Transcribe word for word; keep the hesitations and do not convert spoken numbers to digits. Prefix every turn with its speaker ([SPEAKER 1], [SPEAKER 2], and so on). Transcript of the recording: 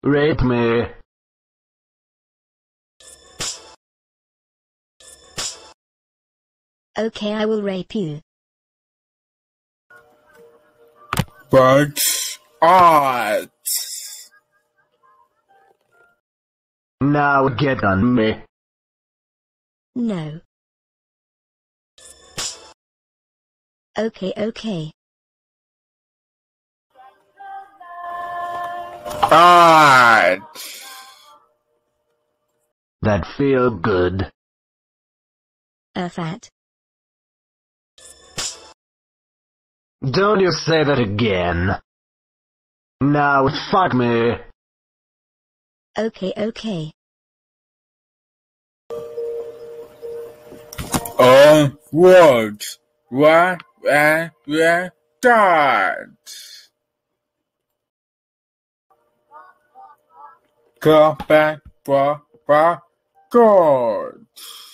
[SPEAKER 1] Rape me.
[SPEAKER 2] Okay, I will rape you.
[SPEAKER 3] But art.
[SPEAKER 1] Now get on me.
[SPEAKER 2] No. Okay, okay.
[SPEAKER 3] Art.
[SPEAKER 1] That feel good.
[SPEAKER 2] A fat.
[SPEAKER 1] Don't you say that again. Now fuck me.
[SPEAKER 2] Okay, okay.
[SPEAKER 3] On words. What and where start. Come back for for God.